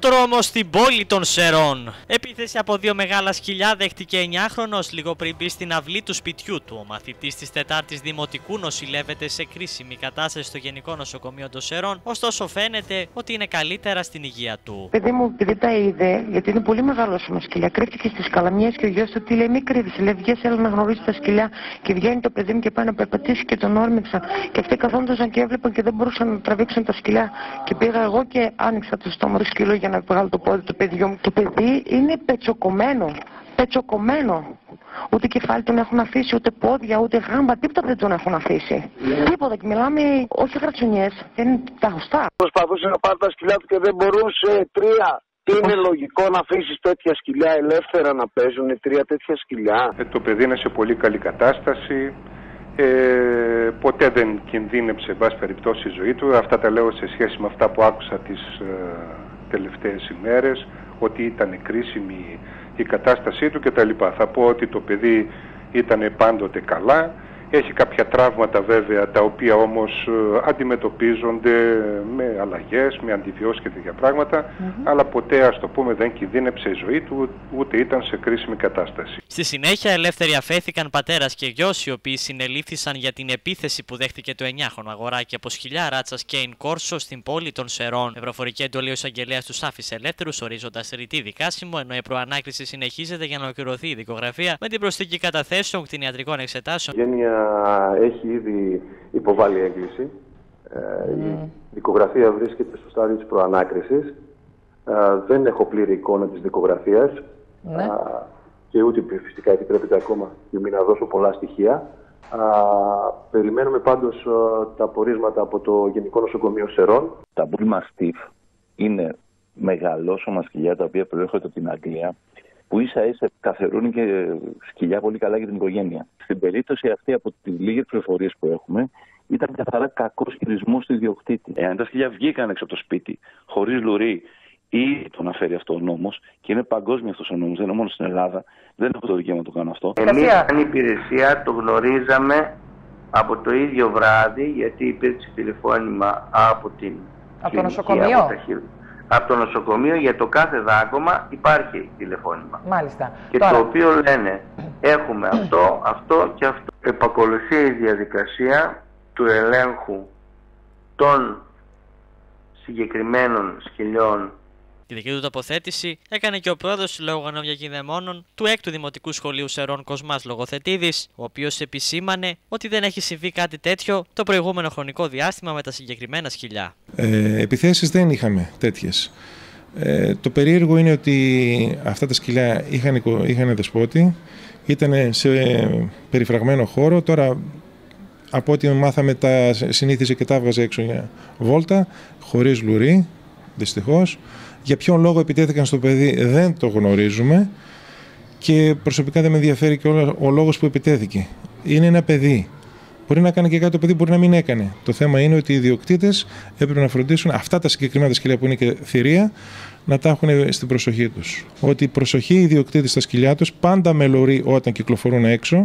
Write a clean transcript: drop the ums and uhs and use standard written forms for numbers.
τρόμος στην πόλη των Σερών. Επίθεση από δύο μεγάλα σκυλιά δέχτηκε 9χρονος λίγο πριν μπει στην αυλή του σπιτιού του. Ο μαθητής της 4ης Δημοτικού νοσηλεύεται σε κρίσιμη κατάσταση στο Γενικό Νοσοκομείο των Σερών, ωστόσο φαίνεται ότι είναι καλύτερα στην υγεία του. Παιδί μου, επειδή τα είδε, γιατί είναι πολύ μεγάλο ο σκυλιά, κρύφτηκε στις καλαμιές και ο γιος του τι λέει: μη κρύβεις, λέει, βγες, έλα να γνωρίσει τα σκυλιά. Και βγαίνει το παιδί μου και πάει να περπατήσει και τον όρμηξα. Και αυτοί καθόντουσαν και έβλεπαν και δεν μπορούσαν να τραβήξουν τα σκυλιά. Και πήγα εγώ και άνοιξα το στόμα του σκύλου για να βγάλω το πόδι του παιδιού μου. Το παιδί είναι πετσοκομμένο. Πετσοκομμένο. Ούτε κεφάλι τον έχουν αφήσει, ούτε πόδια, ούτε γάμπα, τίποτα δεν τον έχουν αφήσει. Τίποτα. Και μιλάμε, όχι γρατσονιές, είναι τα γουστά. Προσπαθούσε να πάρει τα σκυλιά του και δεν μπορούσε. 3. Είναι λογικό να αφήσει τέτοια σκυλιά ελεύθερα να παίζουν, 3 τέτοια σκυλιά? Το παιδί είναι σε πολύ καλή κατάσταση. Ποτέ δεν κινδύνεψε, εν πάση περιπτώσει, η ζωή του. Αυτά τα λέω σε σχέση με αυτά που άκουσα τις τελευταίες ημέρες, ότι ήταν κρίσιμη η κατάστασή του κτλ. Θα πω ότι το παιδί ήταν πάντοτε καλά. Έχει κάποια τραύματα βέβαια, τα οποία όμως αντιμετωπίζονται με αλλαγές, με αντιβιώσεις και τέτοια πράγματα, αλλά ποτέ, ας το πούμε, δεν κινδύνεψε η ζωή του, ούτε ήταν σε κρίσιμη κατάσταση. Στη συνέχεια, ελεύθεροι αφέθηκαν πατέρας και γιος, οι οποίοι συνελήφθησαν για την επίθεση που δέχτηκε το 9χρονο αγοράκι από σκυλιά ράτσας Κέιν Κόρσο στην πόλη των Σερών. Η προφορική εντολή ο εισαγγελέας τους άφησε ελεύθερους, ορίζοντας ρητή δικάσιμο, ενώ η προανάκριση συνεχίζεται για να ολοκληρωθεί η δικογραφία με την προσθήκη καταθέσεων κτηνιατρικών εξετάσεων. Έχει ήδη υποβάλει έγκληση. Η δικογραφία βρίσκεται στο στάδιο της προανάκρισης. Δεν έχω πλήρη εικόνα της δικογραφίας και ούτε φυσικά επιτρέπεται ακόμα για να δώσω πολλά στοιχεία. Περιμένουμε πάντως τα απορίσματα από το Γενικό Νοσοκομείο Σερών. Τα Bull Mastiff είναι μεγαλόσωμα σκυλιά τα οποία προέρχονται από την Αγγλία, που ίσα-ίσα καθερούν και σκυλιά πολύ καλά για την οικογένεια. Στην περίπτωση αυτή, από τις λίγες πληροφορίες που έχουμε, ήταν καθαρά κακός χειρισμός του ιδιοκτήτη. Εάν τα σκυλιά βγήκαν έξω από το σπίτι, χωρίς λουρί, ή το να φέρει αυτό ο νόμος, και είναι παγκόσμιο αυτός ο νόμος, δεν είναι μόνο στην Ελλάδα, δεν έχω το δικαίωμα να το κάνω αυτό. Εμείς, σαν υπηρεσία, το γνωρίζαμε από το ίδιο βράδυ, γιατί υπήρξε τηλεφώνημα από το νοσοκομείο. Από το νοσοκομείο, για το κάθε δάγκωμα υπάρχει τηλεφώνημα. Μάλιστα. Και τώρα, το οποίο λένε έχουμε αυτό, αυτό και αυτό. Επακολουθεί η διαδικασία του ελέγχου των συγκεκριμένων σκυλιών. Τη δική του τοποθέτηση έκανε και ο πρόεδρος του Συλλόγου Γονέων Διακινδεμόνων του 6ου Δημοτικού Σχολείου Σερών, Κοσμάς Λογοθετίδης, ο οποίος επισήμανε ότι δεν έχει συμβεί κάτι τέτοιο το προηγούμενο χρονικό διάστημα με τα συγκεκριμένα σκυλιά. Επιθέσεις δεν είχαμε τέτοιες. Το περίεργο είναι ότι αυτά τα σκυλιά είχαν δεσπότη, ήταν σε περιφραγμένο χώρο. Τώρα, από ό,τι μάθαμε, τα συνήθιζε και τα έβγαζε έξω για βόλτα, χωρίς λουρί, δυστυχώς. Για ποιον λόγο επιτέθηκαν στο παιδί δεν το γνωρίζουμε και προσωπικά δεν με ενδιαφέρει και ο λόγος που επιτέθηκε. Είναι ένα παιδί. Μπορεί να κάνει και κάτι το παιδί, μπορεί να μην έκανε. Το θέμα είναι ότι οι ιδιοκτήτες έπρεπε να φροντίσουν αυτά τα συγκεκριμένα σκυλιά που είναι και θηρία να τα έχουν στην προσοχή τους. Ότι προσοχή οι ιδιοκτήτες στα σκυλιά τους, πάντα με λουρί όταν κυκλοφορούν έξω.